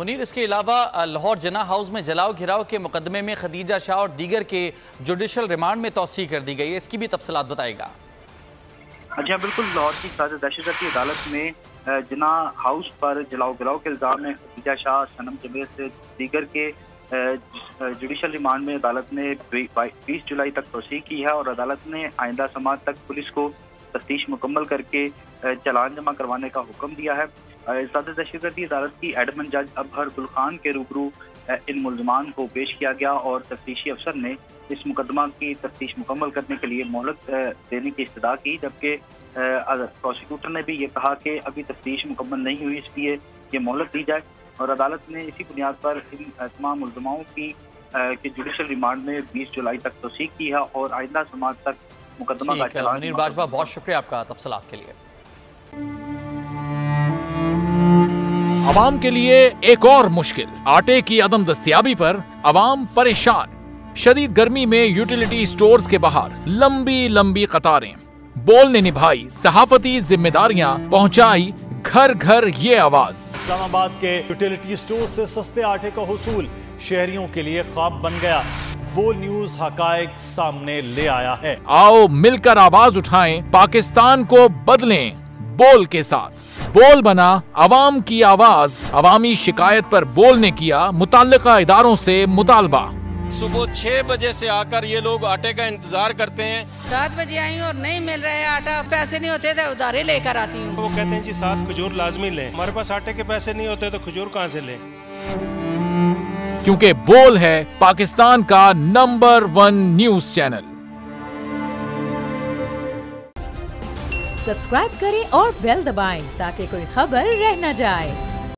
मुनीर, इसके अलावा लाहौर जना हाउस में जलाओ घिराव के मुकदमे में खदीजा शाह और दीगर के जुडिशल रिमांड में तौसीह कर दी गई है, इसकी भी तफसीलात बताएगा। जी हाँ, बिल्कुल। लाहौर की दहशतगर्दी अदालत में जना हाउस पर जलाओ गिराव के इल्जाम में खदीजा शाह, सनम जमीर से दीगर के जुडिशल रिमांड में अदालत ने 20 जुलाई तक तौसीह की है और अदालत ने आइंदा समात तक पुलिस को तफ्तीश मुकम्मल करके चालान जमा करवाने का हुक्म दिया है। दहशतगर्दी अदालत की एडमन जज अबहर गुल खान के रूबरू इन मुल्ज़मान को पेश किया गया और तफ्तीशी अफसर ने इस मुकदमा की तफ्तीश मुकम्मल करने के लिए मोहलत देने की इस्तदा की, जबकि प्रोसिक्यूटर ने भी ये कहा कि अभी तफ्तीश मुकम्मल नहीं हुई, इसलिए ये मोहलत दी जाए। और अदालत ने इसी बुनियाद पर इन तमाम मुल्ज़माओं की जुडिशल रिमांड में 20 जुलाई तक तौसीह की है और आइंदा समात तक मुकदमा का चालान। मुनीर बाजवा, बहुत शुक्रिया आपका तफसीलात के लिए। अवाम के लिए एक और मुश्किल, आटे की अदम दस्तयाबी पर अवाम परेशान। शदीद गर्मी में यूटिलिटी स्टोर्स के बाहर लंबी लंबी कतारें। बोल ने निभाई सहाफती जिम्मेदारियां, पहुंचाई घर घर ये आवाज। इस्लामाबाद के यूटिलिटी स्टोर से सस्ते आटे का हुसूल शहरियों के लिए ख्वाब बन गया। बोल न्यूज हकायक सामने ले आया है। आओ मिलकर आवाज उठाएं, पाकिस्तान को बदलें बोल के साथ। बोल बना अवाम की आवाज। अवामी शिकायत पर बोल ने किया मुताल्लिका इदारों से मुतालबा। सुबह 6 बजे से आकर ये लोग आटे का इंतजार करते हैं। 7 बजे आई और नहीं मिल रहा है आटा, पैसे नहीं होते थे उधारे लेकर आती हूँ। वो कहते हैं जी 7 खजूर लाजमी लें, हमारे पास आटे के पैसे नहीं होते तो खजूर कहाँ से लें। क्योंकि बोल है पाकिस्तान का नंबर 1 न्यूज चैनल। सब्सक्राइब करें और बेल दबाएं ताकि कोई खबर रह न जाए।